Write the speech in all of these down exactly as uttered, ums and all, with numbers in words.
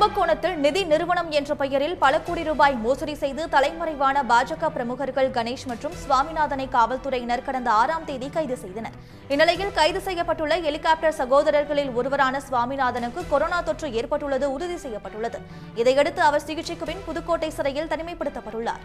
கும்பகோணத்தில் நிதி நிறுவனம் என்ற பெயரில் பல கோடி ரூபாய் மோசடி செய்து தலைமறைவான பாஜக பிரமுகர்கள் கணேஷ் மற்றும் சுவாமிநாதனை காவல்துறையினர் கடந்த ஆறாம் தேதி கைது செய்தனர். இந்நிலையில் கைது செய்யப்பட்டுள்ள ஹெலிகாப்டர் சகோதரர்களில் ஒருவரான சுவாமிநாதனுக்கு கொரோனா தொற்று ஏற்பட்டுள்ளது உறுதி செய்யப்பட்டுள்ளது. இதையடுத்து அவர் சிகிச்சைக்கு பின் புதுக்கோட்டை சிறையில் தனிமைப்படுத்தப்பட்டுள்ளார்.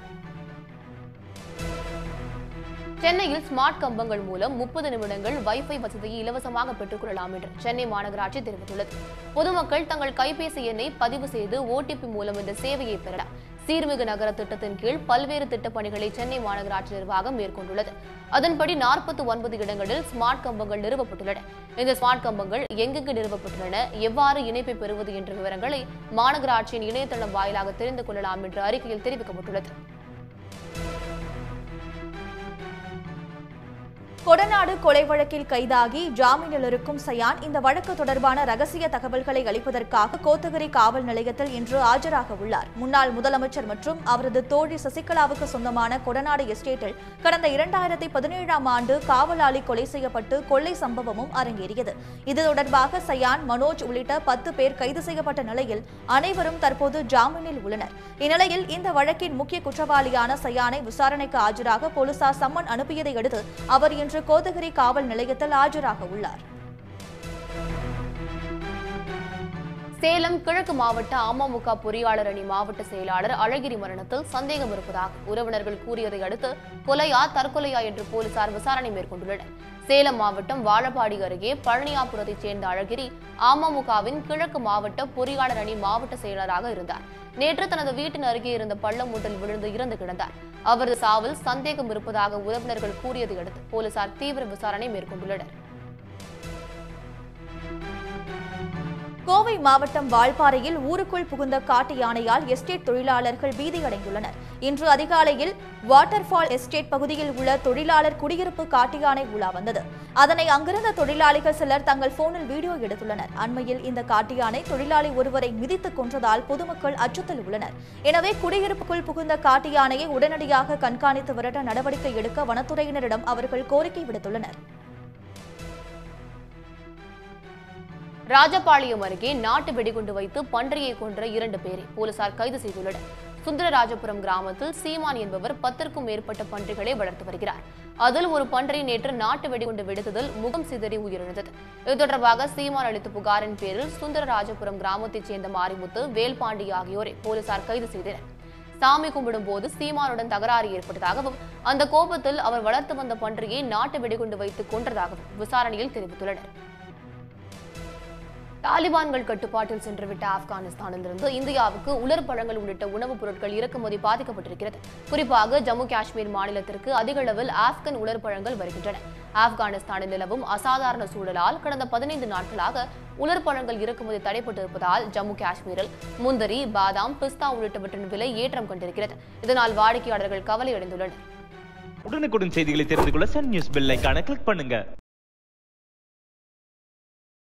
சென்னையில் ஸ்மார்ட் கம்பங்கள் மூலம் முப்பது நிமிடங்கள் வைஃபை வசதியை இலவசமாக பெற்றுக் கொள்ளலாம் என்று சென்னை மாநகராட்சி தெரிவித்துள்ளது. பொதுமக்கள் தங்கள் கைபேசி எண்ணை பதிவு செய்து ஓடிபி மூலம் இந்த சேவையை பெறலாம். சீர்மிகு நகர திட்டத்தின் கீழ் பல்வேறு திட்டப் பணிகளை சென்னை மாநகராட்சி நிர்வாகம் மேற்கொண்டுள்ளது. அதன்படி நாற்பத்தி ஒன்பது இடங்களில் ஸ்மார்ட் கம்பங்கள் நிறுவப்பட்டுள்ளன. இந்த ஸ்மார்ட் கம்பங்கள் எங்கெங்கு நிறுவப்பட்டுள்ளன, எவ்வாறு இணைப்பை பெறுவது என்ற விவரங்களை மாநகராட்சியின் இணையதளம் வாயிலாக தெரிந்து கொள்ளலாம் என்று அறிக்கையில் தெரிவிக்கப்பட்டுள்ளது. கொடநாடு கொலை வழக்கில் கைதாகி ஜாமீனில் இருக்கும் சயான் இந்த வழக்கு தொடர்பான ரகசிய தகவல்களை அளிப்பதற்காக கோத்தகிரி காவல் நிலையத்தில் இன்று ஆஜராக உள்ளார். முன்னாள் முதலமைச்சர் மற்றும் அவரது தோழி சசிகலாவுக்கு சொந்தமான கொடநாடு எஸ்டேட்டில் கடந்த இரண்டாயிரத்தி பதினேழாம் ஆண்டு காவலாளி கொலை செய்யப்பட்டு கொள்ளை சம்பவமும் அரங்கேறியது. இது தொடர்பாக சயான், மனோஜ் உள்ளிட்ட பத்து பேர் கைது செய்யப்பட்ட நிலையில் அனைவரும் தற்போது ஜாமீனில் உள்ளனர். இந்நிலையில் இந்த வழக்கின் முக்கிய குற்றவாளியான சயானை விசாரணைக்கு ஆஜராக போலீசார் சம்மன் அனுப்பியதை அடுத்து அவர் இன்று கோத்தகிரி காவல் நிலையத்தில் ஆஜராக உள்ளார். சேலம் கிழக்கு மாவட்ட அமமுக பொறியாளர் அணி மாவட்ட செயலாளர் அழகிரி மரணத்தில் சந்தேகம் இருப்பதாக உறவினர்கள் கூறியதை அடுத்து கொலையா தற்கொலையா என்று போலீசார் விசாரணை மேற்கொண்டுள்ளனர். சேலம் மாவட்டம் வாழப்பாடி அருகே பழனியாபுரத்தைச் சேர்ந்த அழகிரி அமமுகவின் கிழக்கு மாவட்ட பொறியாளர் அணி மாவட்ட செயலராக இருந்தார். நேற்று தனது வீட்டின் அருகே இருந்த பள்ளம் ஒன்றில் விழுந்து இறந்து கிடந்தார். அவரது சாவில் சந்தேகம் இருப்பதாக உறவினர்கள் கூறியதை அடுத்து போலீசார் தீவிர விசாரணை மேற்கொண்டுள்ளனர். கோவை மாவட்டம் வால்பாறையில் ஊருக்குள் புகுந்த காட்டு யானையால் எஸ்டேட் தொழிலாளர்கள் பீதியடைந்துள்ளனர். இன்று அதிகாலையில் வாட்டர்ஃபால் எஸ்டேட் பகுதியில் உள்ள தொழிலாளர் குடியிருப்பு காட்டு யானை உலா வந்தது. அதனை அங்கிருந்த தொழிலாளிகள் சிலர் தங்கள் போனில் வீடியோ எடுத்துள்ளனர். அண்மையில் இந்த காட்டு யானை தொழிலாளி ஒருவரை மிதித்துக் கொன்றதால் பொதுமக்கள் அச்சத்தில் உள்ளனர். எனவே குடியிருப்புக்குள் புகுந்த காட்டு யானையை உடனடியாக கண்காணித்து விரட்ட நடவடிக்கை எடுக்க வனத்துறையினரிடம் அவர்கள் கோரிக்கை விடுத்துள்ளனர். ராஜபாளையம் அருகே நாட்டு வெடிகுண்டு வைத்து பன்றியை கொன்ற இரண்டு பேரை போலீசார் கைது செய்துள்ளனர். சுந்தரராஜபுரம் கிராமத்தில் சீமான் என்பவர் பத்திற்கும் மேற்பட்ட பன்றிகளை வளர்த்து வருகிறார். அதில் ஒரு பன்றி நேற்று நாட்டு வெடிகுண்டு வெடித்ததில் முகம் சிதறி உயிரிழந்தது. இது தொடர்பாக சீமான் அளித்த புகாரின் பேரில் சுந்தரராஜபுரம் கிராமத்தைச் சேர்ந்த மாரிமுத்து, வேல்பாண்டி ஆகியோரை போலீசார் கைது செய்தனர். சாமி கும்பிடும் போது சீமானுடன் தகராறு ஏற்பட்டதாகவும் அந்த கோபத்தில் அவர் வளர்த்து வந்த பன்றியை நாட்டு வெடிகுண்டு வைத்து கொன்றதாகவும் விசாரணையில் தெரிவித்துள்ளனர். தாலிபான்கள் கட்டுப்பாட்டில் சென்றுவிட்ட ஆப்கானிஸ்தானிலிருந்து இந்தியாவுக்கு உலர் பழங்கள் உள்ளிட்ட உணவுப் பொருட்கள் இறக்குமதி பாதிக்கப்பட்டிருக்கிறது. குறிப்பாக ஜம்மு காஷ்மீர் மாநிலத்திற்கு அதிக அளவில் ஆப்கன் உலர் பழங்கள் வருகின்றன. ஆப்கானிஸ்தானில் நிலவும் அசாதாரண சூழலால் கடந்த பதினைந்து நாட்களாக உலர் பழங்கள் இறக்குமதி தடைப்பட்டிருப்பதால் ஜம்மு காஷ்மீரில் முந்திரி, பாதாம், பிஸ்தா உள்ளிட்டவற்றின் விலை ஏற்றம் கண்டிருக்கிறது. இதனால் வாடிக்கையாளர்கள் கவலையடைந்துள்ளனர். உடனுக்குடன் செய்திகளை தெரிந்து கொள்ள சன் நியூஸ் பெல் ஐகானை கிளிக் பண்ணுங்க.